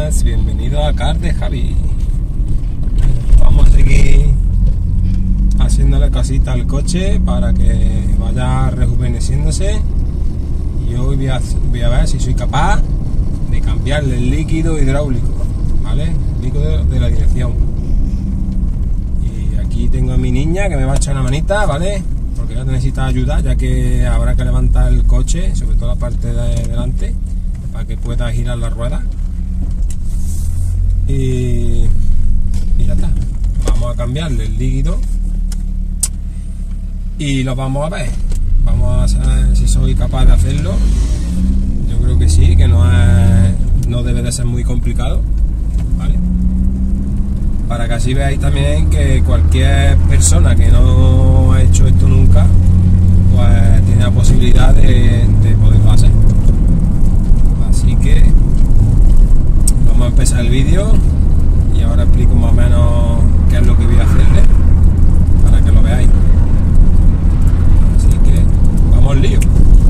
buenas, bienvenido a Car de Javi. Vamos a seguir haciéndole casita al coche para que vaya rejuveneciéndose. Y hoy voy a ver si soy capaz de cambiarle el líquido hidráulico, ¿vale? El líquido de la dirección. Y aquí tengo a mi niña que me va a echar una manita, ¿vale? Porque ella necesita ayuda, ya que habrá que levantar el coche, sobre todo la parte de delante, para que pueda girar la rueda. Y ya está. Vamos a cambiarle el líquido y lo vamos a ver. Vamos a saber si soy capaz de hacerlo. Yo creo que sí, que no debe de ser muy complicado, ¿vale? Para que así veáis también que cualquier persona que no ha hecho esto nunca, pues tiene la posibilidad de poderlo hacer. Así que vamos a empezar el vídeo y ahora explico más o menos qué es lo que voy a hacerle para que lo veáis. Así que vamos al lío.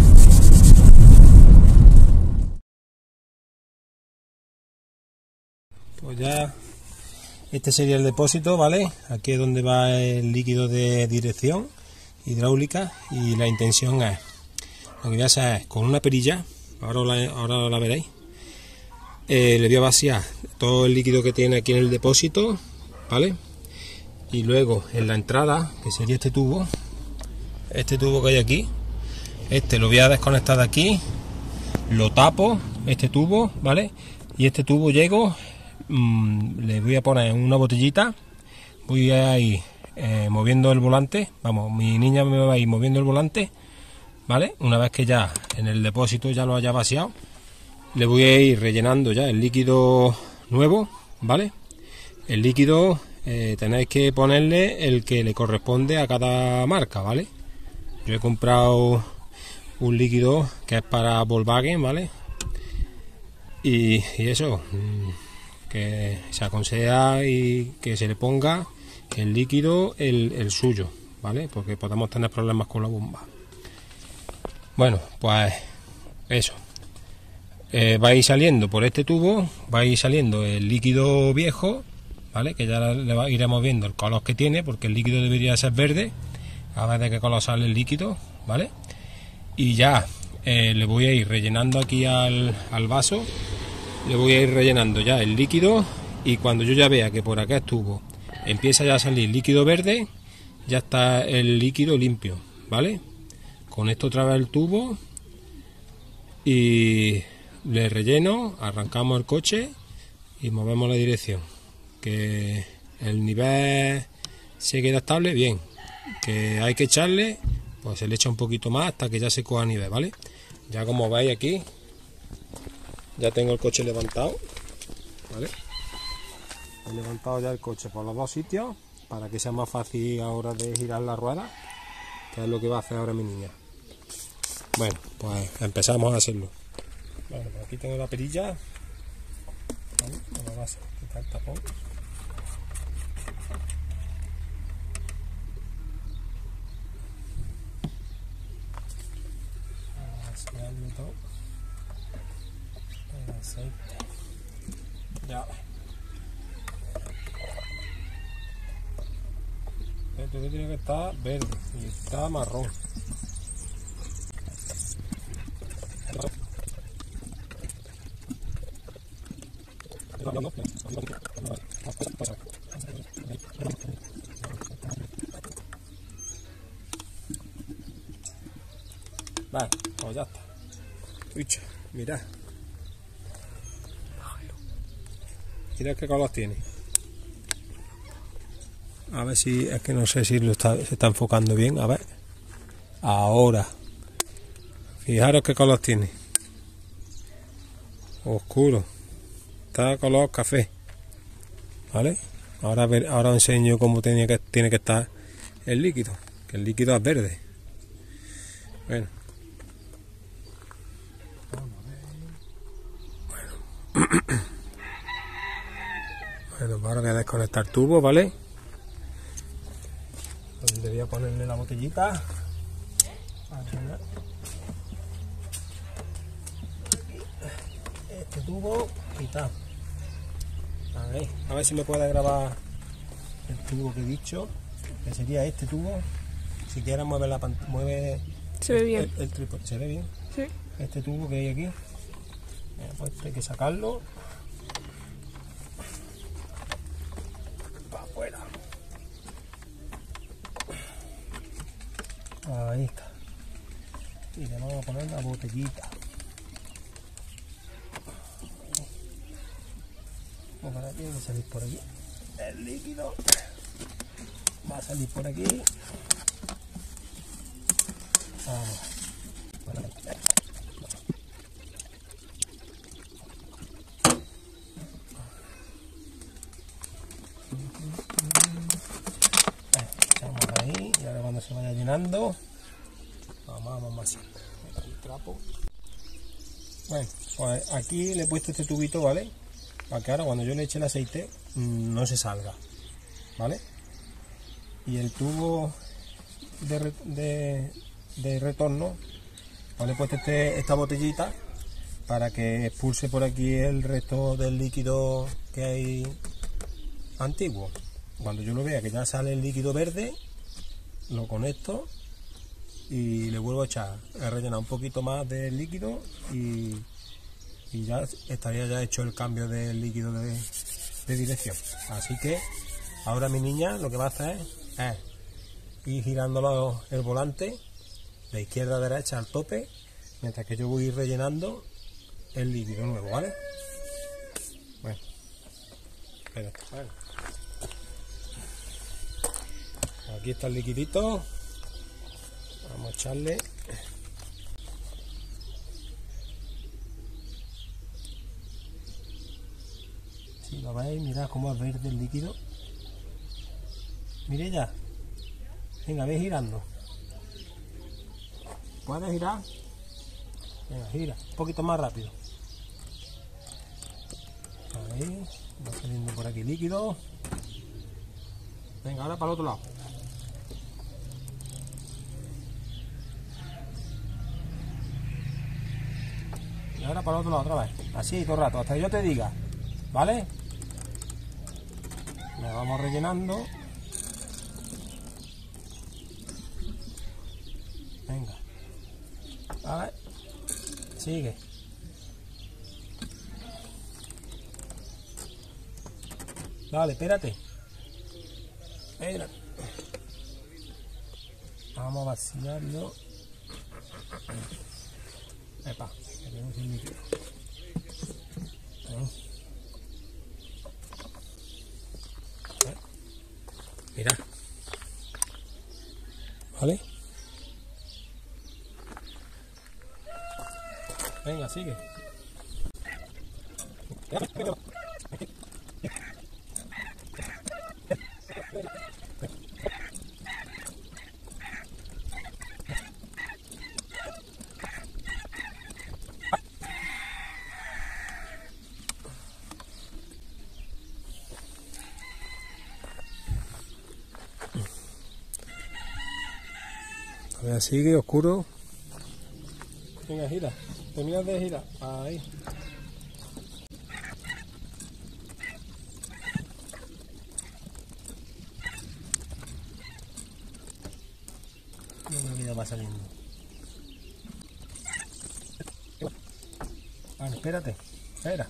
Pues ya este sería el depósito, ¿vale? Aquí es donde va el líquido de dirección hidráulica y la intención es, lo que voy a hacer es con una perilla, ahora la veréis, le voy a vaciar todo el líquido que tiene aquí en el depósito, ¿vale? Y luego en la entrada, que sería este tubo que hay aquí, lo voy a desconectar de aquí, lo tapo, este tubo, ¿vale? Y este tubo llego, le voy a poner una botellita, voy a ir moviendo el volante, vamos, mi niña me va a ir moviendo el volante, ¿vale? Una vez que ya en el depósito ya lo haya vaciado, le voy a ir rellenando ya el líquido nuevo, ¿vale? El líquido tenéis que ponerle el que le corresponde a cada marca, ¿vale? Yo he comprado un líquido que es para Volkswagen, ¿vale? Y eso, que se aconseja y que se le ponga el líquido el suyo, ¿vale? Porque podemos tener problemas con la bomba. Bueno, pues eso. Va a ir saliendo por este tubo, va a ir saliendo el líquido viejo, ¿vale? Que ya iremos viendo el color que tiene, porque el líquido debería ser verde, a ver de qué color sale el líquido, ¿vale? Y ya le voy a ir rellenando aquí al vaso, le voy a ir rellenando ya el líquido, y cuando yo ya vea que por acá estuvo, empieza ya a salir líquido verde, ya está el líquido limpio, ¿vale? Conecto otra vez el tubo y le relleno, arrancamos el coche y movemos la dirección, que el nivel se queda estable, bien, que hay que echarle, pues se le echa un poquito más hasta que ya se coja a nivel, ¿vale? Ya como veis aquí, ya tengo el coche levantado, ¿vale? He levantado ya el coche por los dos sitios para que sea más fácil ahora de girar la rueda, que es lo que va a hacer ahora mi niña. Bueno, pues empezamos a hacerlo. Bueno, pues aquí tengo la perilla, ¿vale? Ahora vas a quitar el tapón. Vaciarlo todo. El aceite. Ya. Esto tiene que estar verde y está marrón. Vale, pues ya está. Uicha, mirad. Mirad qué color tiene. A ver si, es que no sé si se está enfocando bien. A ver. Ahora. Fijaros qué color tiene. Oscuro. Está color café. ¿Vale? Ahora os enseño cómo tiene que estar el líquido. Que el líquido es verde. Bueno. Bueno, ahora voy a desconectar el tubo, ¿vale? Donde voy a ponerle la botellita. Este tubo quitado. A ver si me puede grabar el tubo que he dicho, que sería este tubo. Si quieres mueve la pantalla, mueve. Se ve bien. El trípode, ¿se ve bien? Sí. Este tubo que hay aquí, pues hay que sacarlo para afuera. Ahí está. Y le vamos a poner la botellita. Ahora tiene que salir por aquí. El líquido va a salir por aquí. Vamos. Echamos ahí y ahora cuando se vaya llenando, vamos así. El trapo. Bueno, pues aquí le he puesto este tubito, ¿vale? Para que ahora cuando yo le eche el aceite no se salga, ¿vale? Y el tubo de retorno, pues le he puesto esta botellita para que expulse por aquí el resto del líquido que hay antiguo. Cuando yo lo vea que ya sale el líquido verde, lo conecto y le vuelvo a echar, a rellenar un poquito más de líquido y ya estaría ya hecho el cambio del líquido de dirección. Así que ahora mi niña lo que va a hacer es ir girando el volante de izquierda a derecha al tope, mientras que yo voy rellenando el líquido nuevo, ¿vale? Bueno, espérate, bueno. Aquí está el liquidito, vamos a echarle. Si lo veis, mirad cómo es verde el líquido. Mire ya. Venga, ve girando. ¿Puedes girar? Venga, gira. Un poquito más rápido. Ahí. Va saliendo por aquí líquido. Venga, ahora para el otro lado. Y ahora para el otro lado otra vez. Así todo el rato, hasta que yo te diga. ¿Vale? La vamos rellenando. Venga. Vale. Sigue. Vale, espérate. Espérate. Vamos a vaciarlo. Epa, tenemos un líquido. Mira. ¿Vale? Venga, sigue. A ver, sigue oscuro. Venga, gira. Termina de girar. Ahí. Mira que ya va saliendo. Vale, espérate. Espera.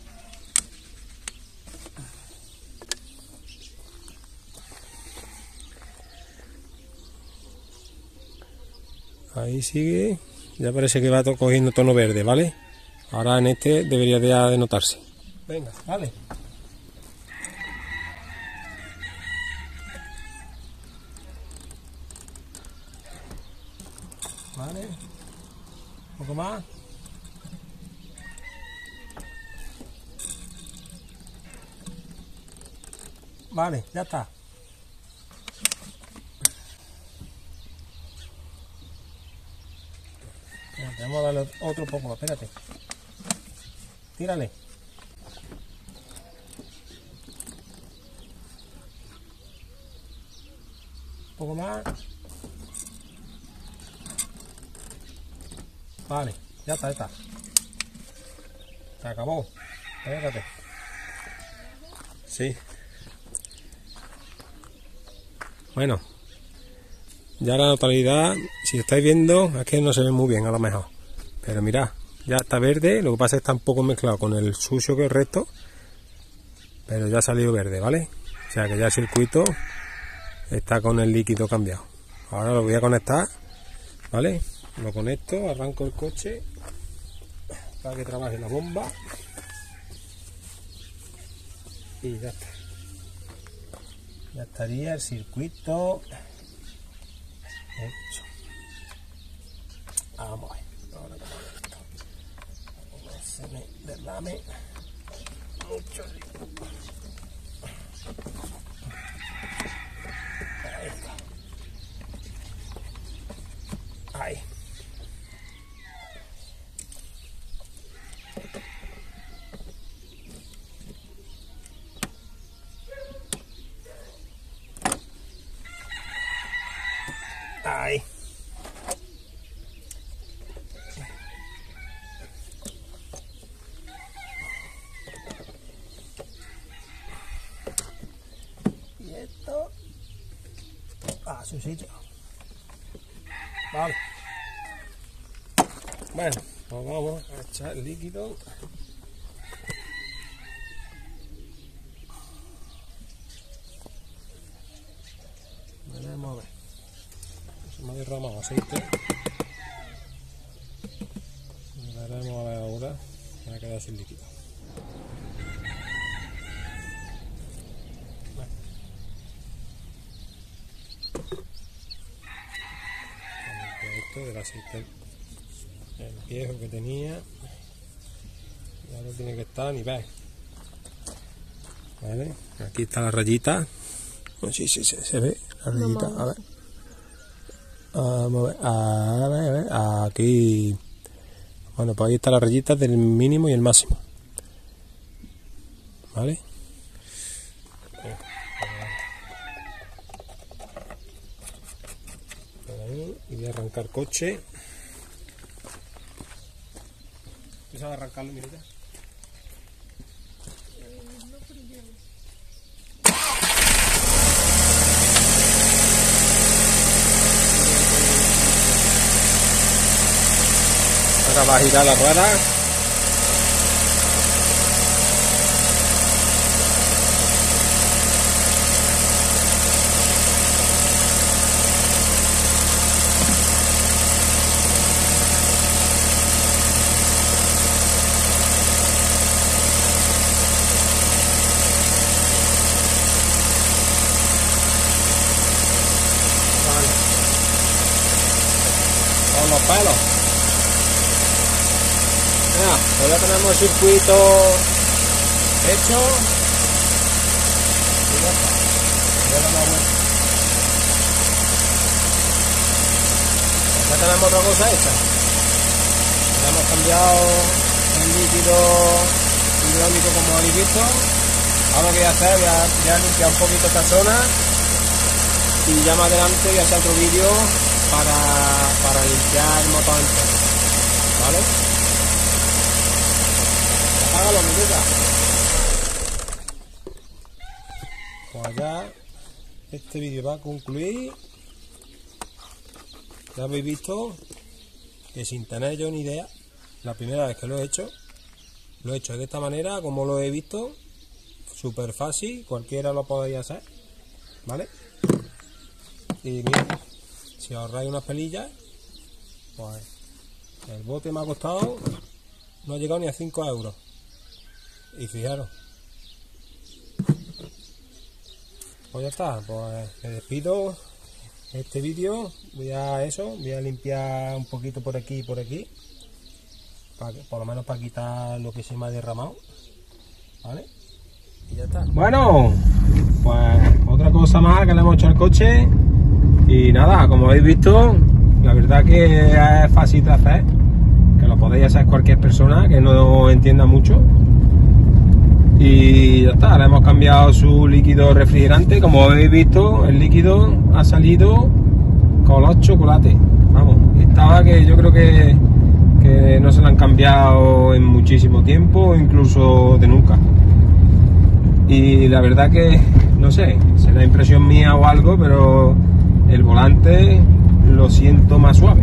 Ahí sigue. Ya parece que va cogiendo tono verde, ¿vale? Ahora en este debería de notarse. Venga, vale. Vale. Un poco más. Vale, ya está. Espérate, vamos a darle otro poco, espérate. Tírale. Un poco más. Vale, ya está, ya está. Se acabó. Espérate. Sí. Bueno, ya la totalidad, si estáis viendo, es que no se ve muy bien a lo mejor. Pero mirad, ya está verde, lo que pasa es que está un poco mezclado con el sucio que el resto. Pero ya ha salido verde, ¿vale? O sea que ya el circuito está con el líquido cambiado. Ahora lo voy a conectar, ¿vale? Lo conecto, arranco el coche para que trabaje la bomba. Y ya está. Ya estaría el circuito hecho. Vamos a ver. Ahora no se me derrame mucho líquido. Ahí está. Ahí. Ahí. Y esto a su sitio. Vale. Bueno, pues vamos a echar el líquido. Vamos a ver. Se me ha derramado aceite. Le daremos a ver ahora. Va a quedar sin líquido. Bueno. Esto del aceite, el viejo que tenía, ya no tiene que estar a nivel. Vale, aquí está la rayita. No sé si se ve la rayita. A ver. Vamos a ver, aquí. Bueno, pues ahí está la rayita del mínimo y el máximo. Vale. Y voy a arrancar coche. ¿Empieza a arrancarlo, mira ya? Ahora va a girar la rueda. Con los pelos. Mira, pues ya tenemos el circuito hecho. Y ya está. Ya damos vuelta. Ya tenemos otra cosa hecha. Ya hemos cambiado el líquido hidráulico como habéis visto. Ahora lo que voy a hacer, voy a limpiar un poquito esta zona. Y ya más adelante voy a hacer otro vídeo para limpiar el motor entero. ¿Vale? Apágalo, mi vida. Pues ya este vídeo va a concluir. Ya habéis visto que sin tener yo ni idea, la primera vez que lo he hecho de esta manera, como lo he visto, súper fácil, cualquiera lo podéis hacer, ¿vale? Y mira, si ahorráis unas pelillas, pues el bote me ha costado, no ha llegado ni a 5 euros. Y fijaros, pues ya está, pues me despido este vídeo. Voy a limpiar un poquito por aquí y por aquí, por lo menos para quitar lo que se me ha derramado, ¿vale? Y ya está. Bueno, pues otra cosa más que le hemos hecho al coche. Y nada, como habéis visto, la verdad que es fácil de hacer, que lo podéis hacer cualquier persona que no entienda mucho. Y ya está, le hemos cambiado su líquido refrigerante. Como habéis visto, el líquido ha salido color chocolate. Vamos, estaba que yo creo que no se lo han cambiado en muchísimo tiempo, incluso de nunca. y la verdad que, no sé, será impresión mía o algo, pero el volante lo siento más suave.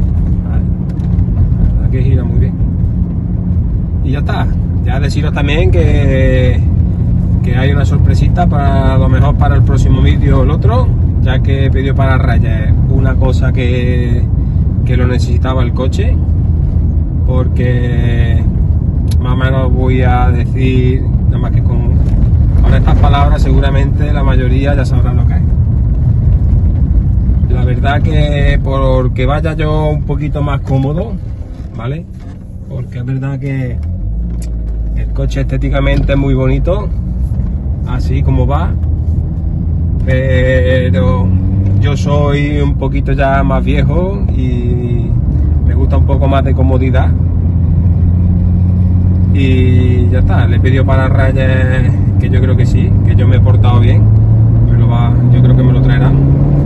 La verdad que gira muy bien. Y ya está. Ya deciros también que hay una sorpresita para lo mejor para el próximo vídeo o el otro, ya que he pedido para Reyes una cosa que lo necesitaba el coche, porque más o menos voy a decir, nada más que con estas palabras seguramente la mayoría ya sabrán lo que es. La verdad que porque vaya yo un poquito más cómodo, ¿vale? Porque es verdad que el coche estéticamente es muy bonito, así como va, pero yo soy un poquito ya más viejo y me gusta un poco más de comodidad. Y ya está, le he pedido para Reyes que yo creo que sí, que yo me he portado bien, yo creo que me lo traerán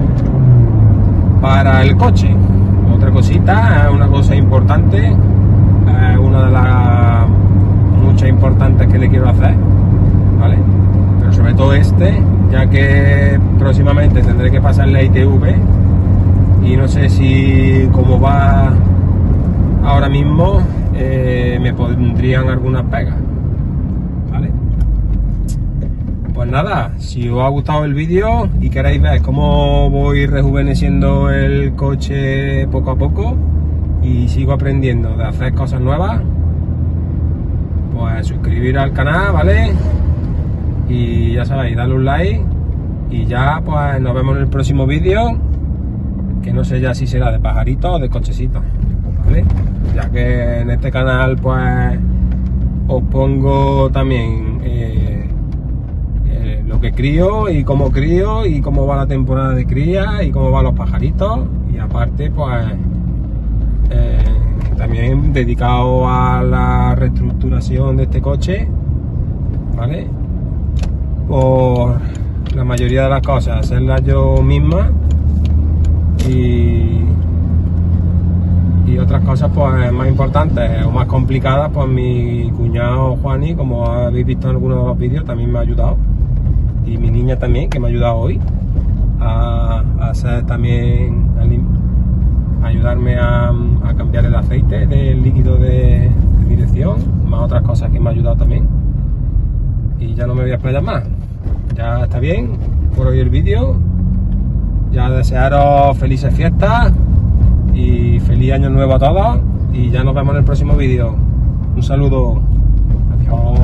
para el coche. Otra cosita, una cosa importante, una de las muchas importantes que le quiero hacer, ¿vale? Pero sobre todo ya que próximamente tendré que pasar la ITV y no sé si como va ahora mismo me pondrían algunas pegas, ¿vale? Pues nada, si os ha gustado el vídeo y queréis ver cómo voy rejuveneciendo el coche poco a poco y sigo aprendiendo de hacer cosas nuevas, pues suscribiros al canal, ¿vale? Y ya sabéis, darle un like y ya pues nos vemos en el próximo vídeo, que no sé ya si será de pajaritos o de cochecitos, ¿vale? Ya que en este canal pues os pongo también lo que crío y cómo va la temporada de cría y cómo van los pajaritos, y aparte pues también dedicado a la reestructuración de este coche, ¿vale? Por la mayoría de las cosas hacerlas yo misma y otras cosas pues más importantes o más complicadas, pues mi cuñado Juani, como habéis visto en algunos de los vídeos, también me ha ayudado, y mi niña también, que me ha ayudado hoy a hacer también, ayudarme a cambiar el aceite del líquido de dirección, más otras cosas que me ha ayudado también. Y ya no me voy a explayar más, ya está bien por hoy el vídeo. Ya desearos felices fiestas y feliz año nuevo a todos, y ya nos vemos en el próximo vídeo. Un saludo, adiós.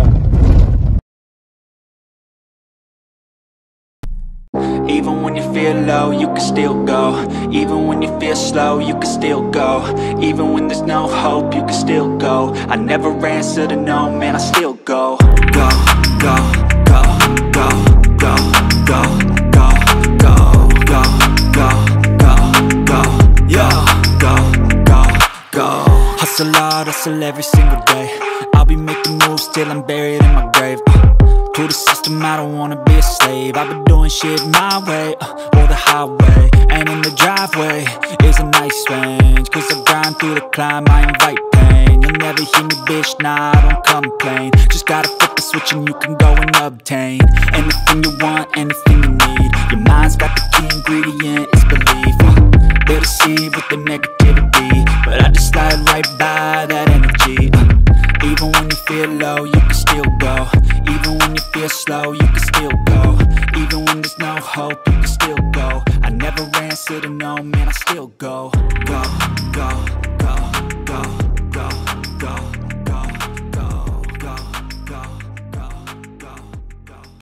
Even when you feel low, you can still go. Even when you feel slow, you can still go. Even when there's no hope, you can still go. I never answer to no, man, I still go. Go, go, go, go, go, go, go, go, go, go, go, go, yo, go, go, go. Hustle hard, hustle every single day. I'll be making moves till I'm buried in my grave. To the system, I don't wanna be a slave. I've been doing shit my way, or the highway. And in the driveway is a nice range, cause I grind through the climb, I invite pain. You'll never hear me, bitch, nah, I don't complain. Just gotta flip the switch and you can go and obtain anything you want, anything you need. Your mind's got the key ingredient, it's belief. They deceive with the negativity, but I just slide right by that energy. Even when you feel low, you can still go. Even when you feel slow, you can still go. Even when there's no hope, you can still go. I never answer to no, man, I still go. Go, go, go.